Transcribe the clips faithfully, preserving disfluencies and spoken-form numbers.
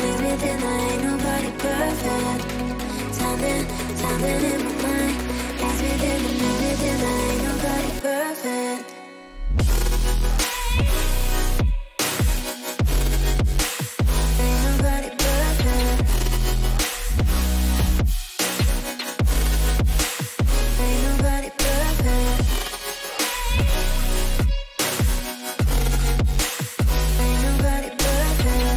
makes me think that ain't nobody perfect. Something, something in my mind makes me think, makes me think that ain't nobody perfect. Ain't nobody perfect. Ain't nobody perfect. Ain't nobody perfect.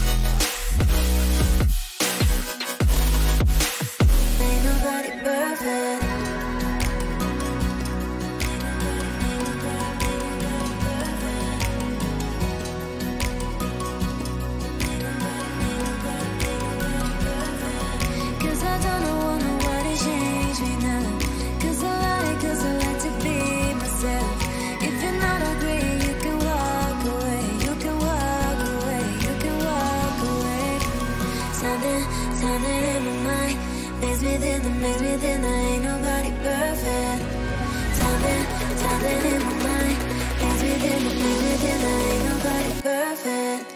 Ain't nobody perfect. Cause I don't want nobody change me now. Cause I like, cause I like to be myself. If you're not agree, you can walk away. You can walk away, you can walk away. Something, something in my mind makes me think, that makes me think that ain't nobody perfect. Something, something in my mind makes me think, that makes me think that ain't nobody perfect.